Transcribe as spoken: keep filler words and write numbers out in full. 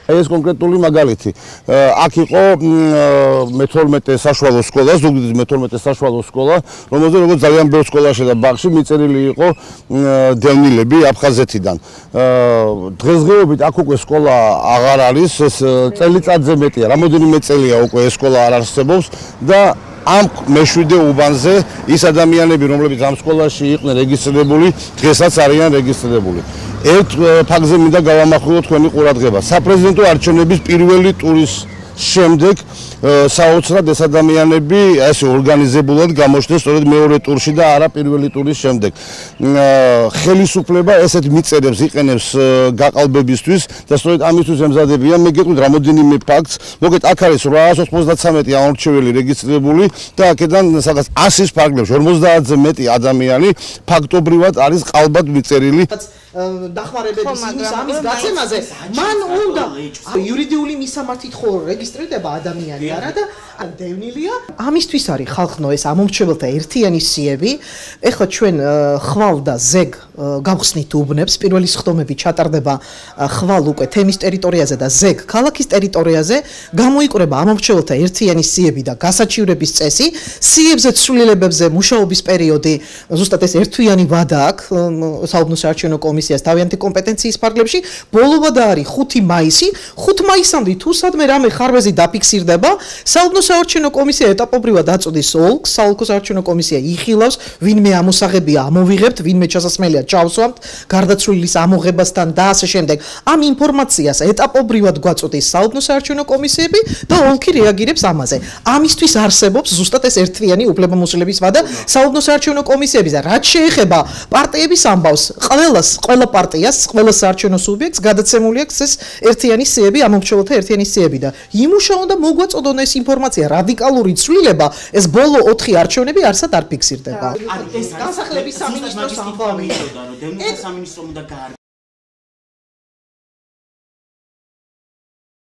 ეს კონკრეტული მაგალითი. აქ იყო მეთორმეტე საშუალო სკოლა, ზუგდიდის მეთორმეტე საშუალო სკოლა, რომელზე როგორც ძალიან ბევრ სკოლაში და ბაღში მიწერილი იყო დევნილები აფხაზეთიდან. დღესდღეობით აქ უკვე სკოლა აღარ არის, ეს წელიწადზე მეტია, რამოდენიმე წელია უკვე ეს სკოლა არ არსებობს და ამ მეშვიდე უბანზე ის ადამიანები, რომლებიც ამ სკოლაში იყვნენ რეგისტრირებული, დღესაც არიან რეგისტრირებული. ერთ ფაქტზე მინდა გავამახვილო თქვენი ყურადღება. საპრეზიდენტო არჩევნების პირველი ტურის შემდეგ საოცრად ეს ადამიანები ესე ორგანიზებულად გამოჩნდნენ სწორედ მეორე ტურში და არა პირველი ტურის შემდეგ. ხელისუფლება ესეთ მიწერებს იყენებს გაყალბებისთვის და სწორედ ამისთვის ემზადებიან. მე გეტყვით რამოდენიმე ფაქტს. მოგეთ აქ არის ოთხას ოცდაათი ამორჩეველი რეგისტრირებული და აქედან სადაც ასის ფარგლებში ორმოცდაათზე მეტი ადამიანი ფაქტობრივად არის ყალბად მიწერილი. დახმარებების იმის ამის გაცემაზე მან უნდა იურიდიული მისამართით ხო რეგისტრირდება ადამიანი არა და დევნილია. ამისთვის არის ხალხნო ეს ამომრჩეველთა ერთიანი სიები. ეხლა ჩვენ ხვალ და ზეგ გავხსნით უბნებს. პირველი სხდომები ჩატარდება ხვალ უკვე თემის ტერიტორიაზე და ზეგ ქალაქის ტერიტორიაზე. გამოიკრება ამომრჩეველთა ერთიანი სიები და გასაჩივრების წესი. სიებზე ცვლილებებზე მუშაობის პერიოდი ზუსტად ეს ერთთვიანი ვადა აქვს საუბნო საარჩევნო კომისიას თავიანთი კომპეტენციის ფარგლებში. ბოლო ვადა არის ხუთი მაისი. ხუთ მაისამდე თუ სადმე რამე ხარვეზი დაფიქსირდება, საუბნო საარჩევნო კომისია ეტაპობრივად აწოდის ოლქს, საოლქო საარჩევნო კომისია იხილავს, ვინმე ამოსაღებია ამოვიღებთ, ვინმე ჩასასმელია ჩავსვამთ, გარდაცვლილის ამოღებასთან და ასე შემდეგ. ამ ინფორმაციას ეტაპობრივად გვაწოდის საუბნო საარჩევნო კომისიები და ოლქი რეაგირებს ამაზე. ამისთვის არსებობს ზუსტად ეს ერთთვიანი უფლებამოსილების ვადა საუბნო საარჩევნო კომისიების და რაც შეეხება პარტიების ამბავს, ყველას, ყველა პარტიას, ყველა საარჩევნო სუბიექტს გადაცემული აქვს ეს ერთიანი სიები, ამომრჩეველთა ერთიანი სიები და იმუშაონ და მოგვაწოდონ ეს ინფორმაცია რადიკალური ცვლილება, ეს ბოლო ოთხი არჩევნები არსად არ ფიქსირდება. ეს განსახლების სამინისტროს ამბავია. დევნილთა სამინისტრო უნდა გაარკვევოს